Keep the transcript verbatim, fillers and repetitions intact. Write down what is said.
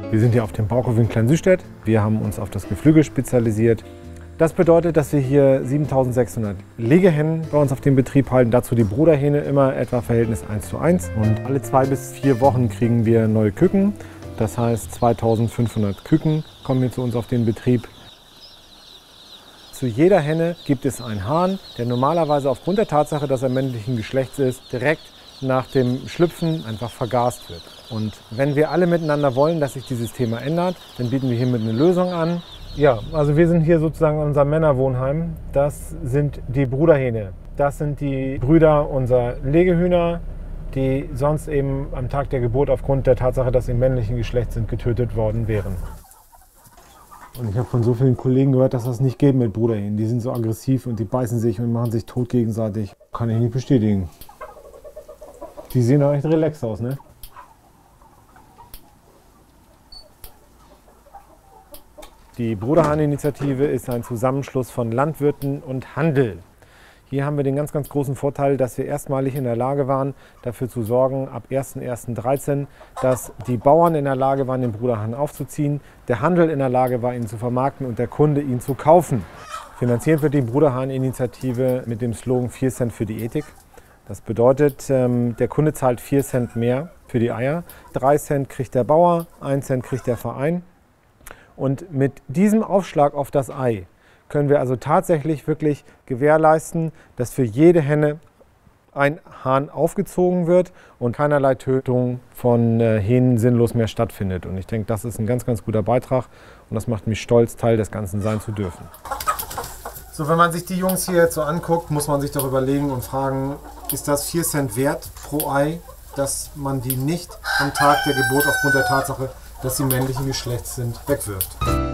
Wir sind hier auf dem Bauernhof in Klein-Süßstedt. Wir haben uns auf das Geflügel spezialisiert. Das bedeutet, dass wir hier siebentausendsechshundert Legehennen bei uns auf dem Betrieb halten. Dazu die Bruderhähne immer etwa Verhältnis eins zu eins. Und alle zwei bis vier Wochen kriegen wir neue Küken. Das heißt, zweitausendfünfhundert Küken kommen hier zu uns auf den Betrieb. Zu jeder Henne gibt es einen Hahn, der normalerweise aufgrund der Tatsache, dass er männlichen Geschlechts ist, direkt nach dem Schlüpfen einfach vergast wird. Und wenn wir alle miteinander wollen, dass sich dieses Thema ändert, dann bieten wir hiermit eine Lösung an. Ja, also wir sind hier sozusagen in unserem Männerwohnheim. Das sind die Bruderhähne. Das sind die Brüder unserer Legehühner, die sonst eben am Tag der Geburt aufgrund der Tatsache, dass sie männlichen Geschlechts sind, getötet worden wären. Und ich habe von so vielen Kollegen gehört, dass das nicht geht mit Bruderhähnen. Die sind so aggressiv und die beißen sich und machen sich tot gegenseitig. Kann ich nicht bestätigen. Die sehen auch echt relaxed aus, ne? Die Bruderhahn-Initiative ist ein Zusammenschluss von Landwirten und Handel. Hier haben wir den ganz, ganz großen Vorteil, dass wir erstmalig in der Lage waren, dafür zu sorgen, ab erster erster dreizehn, dass die Bauern in der Lage waren, den Bruderhahn aufzuziehen, der Handel in der Lage war, ihn zu vermarkten und der Kunde, ihn zu kaufen. Finanziert wird die Bruderhahn-Initiative mit dem Slogan vier Cent für die Ethik. Das bedeutet, der Kunde zahlt vier Cent mehr für die Eier, drei Cent kriegt der Bauer, ein Cent kriegt der Verein. Und mit diesem Aufschlag auf das Ei können wir also tatsächlich wirklich gewährleisten, dass für jede Henne ein Hahn aufgezogen wird und keinerlei Tötung von Hähnen sinnlos mehr stattfindet. Und ich denke, das ist ein ganz, ganz guter Beitrag und das macht mich stolz, Teil des Ganzen sein zu dürfen. So, wenn man sich die Jungs hier jetzt so anguckt, muss man sich doch überlegen und fragen, ist das vier Cent wert pro Ei, dass man die nicht am Tag der Geburt aufgrund der Tatsache, dass sie männlichen Geschlechts sind, wegwirft.